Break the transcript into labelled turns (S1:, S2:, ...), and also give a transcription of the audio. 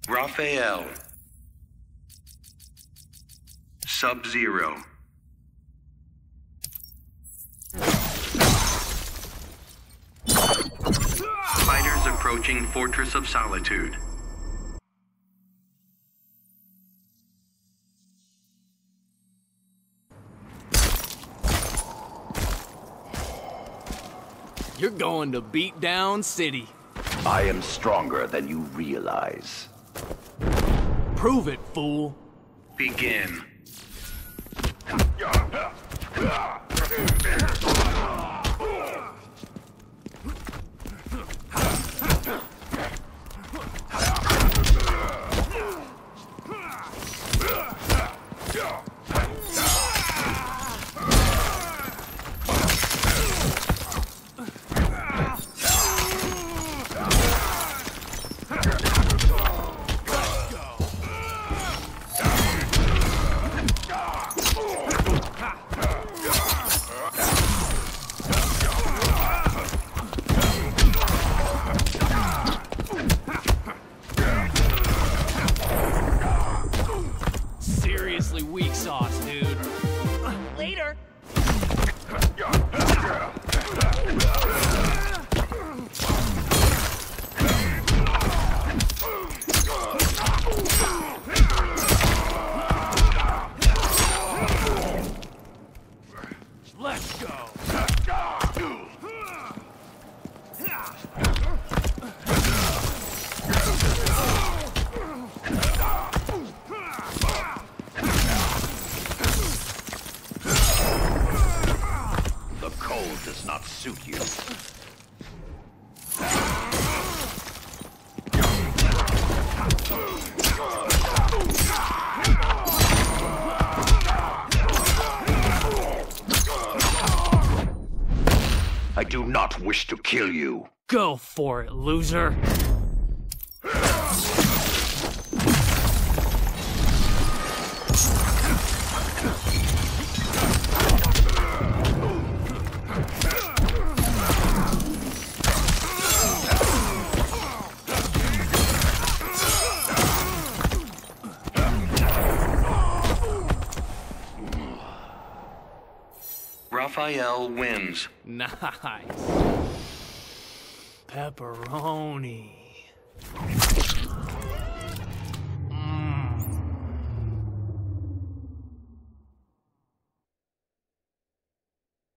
S1: Raphael. Sub-Zero. Fighters approaching Fortress of Solitude.
S2: You're going to beat down City.
S3: I am stronger than you realize.
S2: Prove it, fool.
S1: Begin.
S2: Seriously weak sauce, dude. Later. Let's go.
S3: The cold does not suit you. I do not wish to kill you.
S2: Go for it, loser.
S1: Raphael wins.
S2: Nice. Pepperoni.